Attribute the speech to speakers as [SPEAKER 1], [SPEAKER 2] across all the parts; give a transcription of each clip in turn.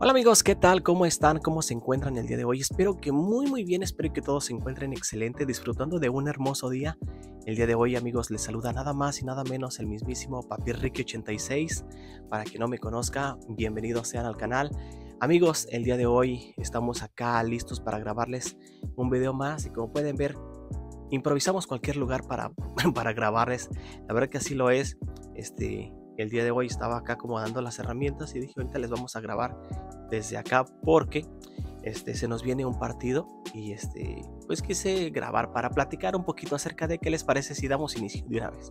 [SPEAKER 1] Hola amigos, ¿qué tal? ¿Cómo están? ¿Cómo se encuentran el día de hoy? Espero que muy bien, espero que todos se encuentren excelente, disfrutando de un hermoso día. El día de hoy, amigos, les saluda nada más y nada menos el mismísimo Papi Ricky 86. Para quien no me conozca, bienvenidos sean al canal. Amigos, el día de hoy estamos acá listos para grabarles un video más y como pueden ver, improvisamos cualquier lugar para grabarles. La verdad que así lo es. El día de hoy estaba acá acomodando las herramientas y dije ahorita les vamos a grabar desde acá porque se nos viene un partido y pues quise grabar para platicar un poquito acerca de qué les parece si damos inicio de una vez.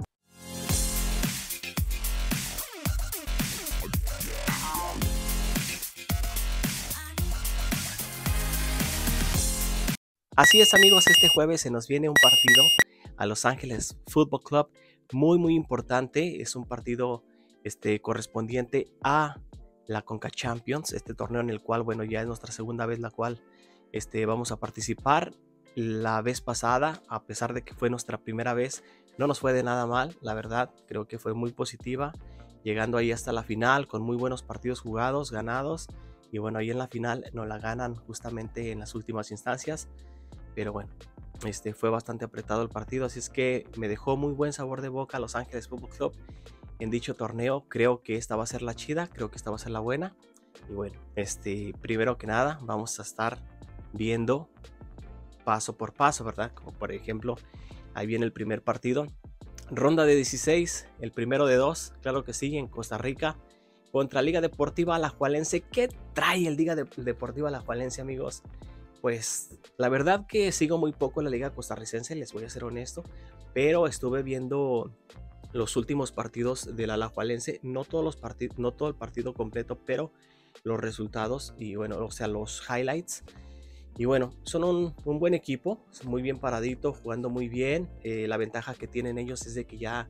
[SPEAKER 1] Así es amigos, este jueves se nos viene un partido a Los Ángeles Football Club muy importante. Es un partido correspondiente a la Conca Champions, este torneo en el cual, bueno, ya es nuestra segunda vez la cual vamos a participar. La vez pasada, a pesar de que fue nuestra primera vez, no nos fue de nada mal, la verdad, creo que fue muy positiva, llegando ahí hasta la final con muy buenos partidos jugados, ganados, y bueno, ahí en la final nos la ganan justamente en las últimas instancias, pero bueno, fue bastante apretado el partido, así es que me dejó muy buen sabor de boca Los Ángeles Football Club en dicho torneo. Creo que esta va a ser la chida, creo que esta va a ser la buena. Y bueno, primero que nada vamos a estar viendo paso por paso, ¿verdad? Como por ejemplo, ahí viene el primer partido, ronda de 16, el primero de dos, claro que sí, en Costa Rica, contra Liga Deportiva Alajuelense. ¿Qué trae el Liga Deportiva Alajuelense, amigos? Pues la verdad que sigo muy poco la liga costarricense, les voy a ser honesto, pero estuve viendo los últimos partidos del Alajuelense, no todo el partido completo, pero los resultados y bueno, o sea, los highlights. Y bueno, son un buen equipo, muy bien paradito, jugando muy bien. La ventaja que tienen ellos es de que ya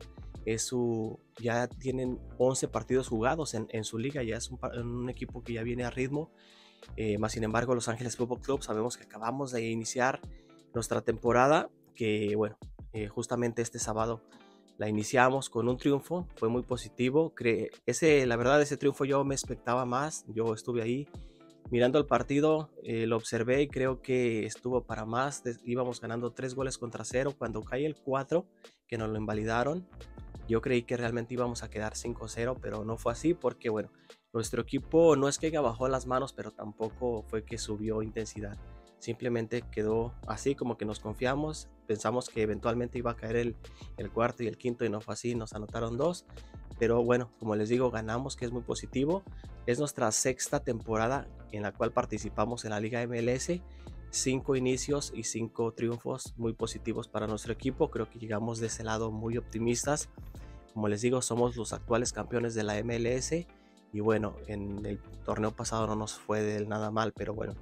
[SPEAKER 1] tienen 11 partidos jugados en su liga, ya es un equipo que ya viene a ritmo. Más sin embargo, Los Ángeles Football Club sabemos que acabamos de iniciar nuestra temporada, que bueno, justamente este sábado la iniciamos con un triunfo, fue muy positivo. La verdad, ese triunfo yo me expectaba más, yo estuve ahí mirando el partido, lo observé y creo que estuvo para más. Íbamos ganando 3-0 cuando cae el 4, que nos lo invalidaron. Yo creí que realmente íbamos a quedar 5-0, pero no fue así porque, bueno, nuestro equipo no es que bajó las manos, pero tampoco fue que subió intensidad. Simplemente quedó así, como que nos confiamos, pensamos que eventualmente iba a caer el cuarto y el quinto y no fue así, nos anotaron 2. Pero bueno, como les digo, ganamos, que es muy positivo. Es nuestra sexta temporada en la cual participamos en la Liga MLS. 5 inicios y 5 triunfos muy positivos para nuestro equipo. Creo que llegamos de ese lado muy optimistas. Como les digo, somos los actuales campeones de la MLS. Y bueno, en el torneo pasado no nos fue del nada mal, pero bueno,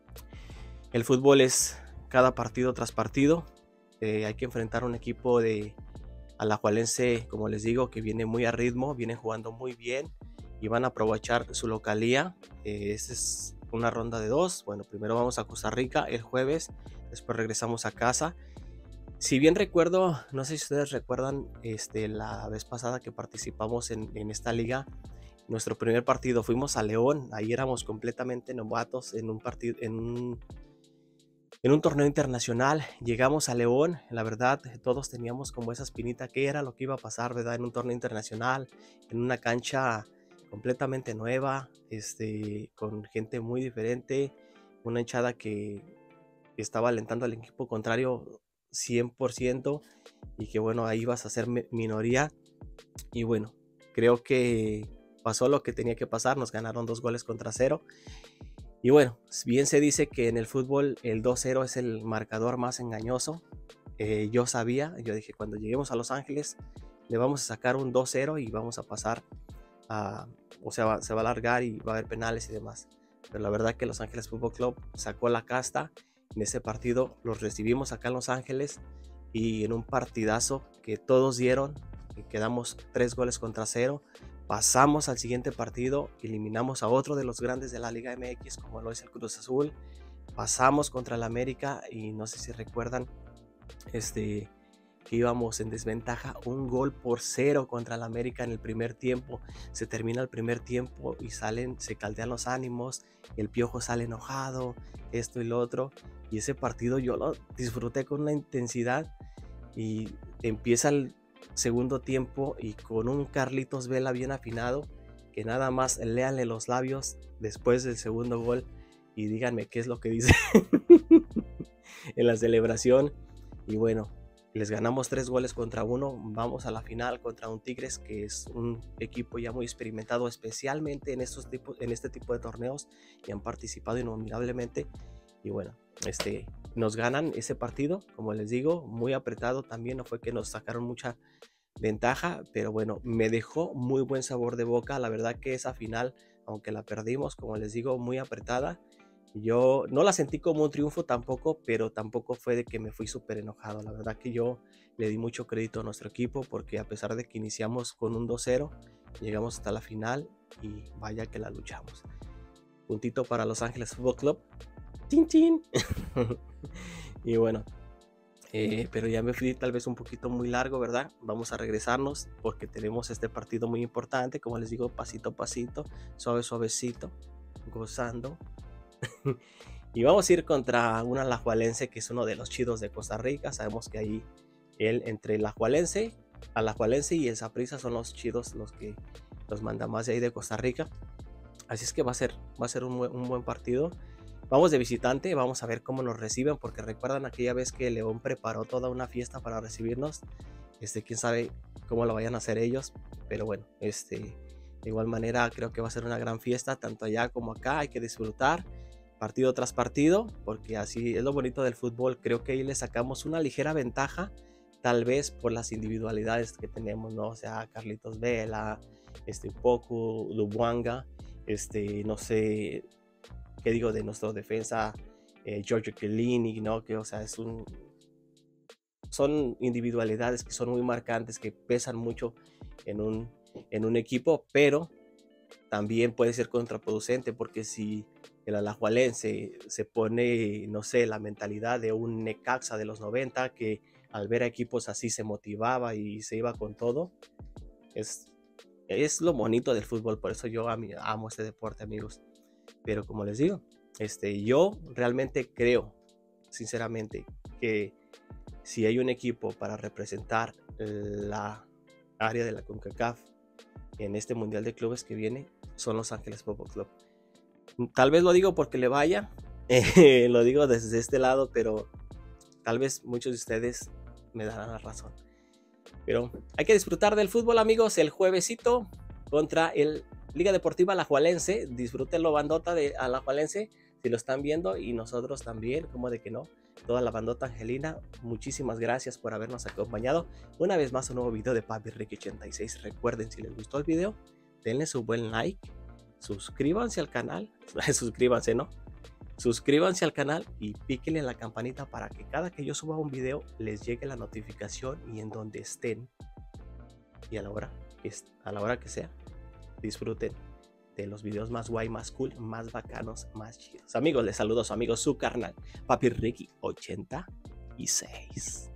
[SPEAKER 1] el fútbol es cada partido tras partido. Hay que enfrentar un equipo de Alajuelense, como les digo, que viene muy a ritmo, viene jugando muy bien y van a aprovechar su localía. Esta es una ronda de 2. Bueno, primero vamos a Costa Rica el jueves, después regresamos a casa. Si bien recuerdo, no sé si ustedes recuerdan la vez pasada que participamos en esta liga, nuestro primer partido fuimos a León. Ahí éramos completamente novatos en un torneo internacional. Llegamos a León, la verdad todos teníamos como esa espinita, qué era lo que iba a pasar, ¿verdad? En un torneo internacional, en una cancha completamente nueva, con gente muy diferente, una hinchada que estaba alentando al equipo contrario 100%, y que bueno, ahí ibas a ser minoría. Y bueno, creo que pasó lo que tenía que pasar, nos ganaron 2-0. Y bueno, bien se dice que en el fútbol el 2-0 es el marcador más engañoso. Yo dije, cuando lleguemos a Los Ángeles le vamos a sacar un 2-0 y vamos a pasar o sea, se va a alargar y va a haber penales y demás. Pero la verdad que Los Ángeles Football Club sacó la casta. En ese partido los recibimos acá en Los Ángeles y en un partidazo que todos dieron, y quedamos 3-0. Pasamos al siguiente partido, eliminamos a otro de los grandes de la Liga MX, como lo es el Cruz Azul. Pasamos contra el América y no sé si recuerdan, que íbamos en desventaja 1-0 contra el América en el primer tiempo. Se termina el primer tiempo y se caldean los ánimos, el Piojo sale enojado, esto y lo otro, y ese partido yo lo disfruté con una intensidad. Y empieza el segundo tiempo y con un Carlitos Vela bien afinado, que nada más léanle los labios después del segundo gol y díganme qué es lo que dice en la celebración. Y bueno, les ganamos 3-1, vamos a la final contra un Tigres que es un equipo ya muy experimentado, especialmente en este tipo de torneos, y han participado innombrablemente. Y bueno, nos ganan ese partido, como les digo, muy apretado también, no fue que nos sacaron mucha ventaja, pero bueno, me dejó muy buen sabor de boca. La verdad que esa final, aunque la perdimos, como les digo, muy apretada, yo no la sentí como un triunfo tampoco, pero tampoco fue de que me fui súper enojado. La verdad que yo le di mucho crédito a nuestro equipo, porque a pesar de que iniciamos con un 2-0, llegamos hasta la final y vaya que la luchamos. Puntito para Los Ángeles Fútbol Club. ¡Tin, tin! Y bueno, pero ya me fui tal vez un poquito muy largo, ¿verdad? Vamos a regresarnos porque tenemos este partido muy importante, como les digo, pasito a pasito, suavecito, gozando. Y vamos a ir contra un alajuelense que es uno de los chidos de Costa Rica. Sabemos que ahí entre el alajuelense y el Saprissa son los chidos, los que los manda más de ahí de Costa Rica. Así es que va a ser un buen partido. Vamos de visitante, vamos a ver cómo nos reciben, porque recuerdan aquella vez que León preparó toda una fiesta para recibirnos. Quién sabe cómo lo vayan a hacer ellos, pero bueno, de igual manera creo que va a ser una gran fiesta, tanto allá como acá. Hay que disfrutar partido tras partido, porque así es lo bonito del fútbol. Creo que ahí le sacamos una ligera ventaja, tal vez por las individualidades que tenemos, ¿no? O sea, Carlitos Vela, Poku, Lubuanga, no sé, ¿qué digo de nuestra defensa? Giorgio Chiellini, ¿no? Que, o sea, son individualidades que son muy marcantes, que pesan mucho en un equipo, pero también puede ser contraproducente, porque si el alajuelense se pone, no sé, la mentalidad de un Necaxa de los 90, que al ver a equipos así se motivaba y se iba con todo, es lo bonito del fútbol. Por eso yo amo este deporte, amigos. Pero como les digo, yo realmente creo, sinceramente, que si hay un equipo para representar la área de la CONCACAF en este Mundial de Clubes que viene, son Los Ángeles Fútbol Club. Tal vez lo digo porque le vaya, lo digo desde este lado, pero tal vez muchos de ustedes me darán la razón. Pero hay que disfrutar del fútbol, amigos. El juevesito contra el Liga Deportiva Alajuelense. Disfrútenlo, bandota de Alajuelense, si lo están viendo, y nosotros también, como de que no. Toda la bandota angelina, muchísimas gracias por habernos acompañado una vez más a un nuevo video de Papi Ricky 86. Recuerden, si les gustó el video, denle su buen like, suscríbanse al canal, suscríbanse al canal y píquenle en la campanita para que cada que yo suba un video les llegue la notificación, y en donde estén y a la hora que sea, disfruten de los videos más guay, más cool, más bacanos, más chidos. Amigos, les saludo a su amigo, su carnal, Papi Ricky 86.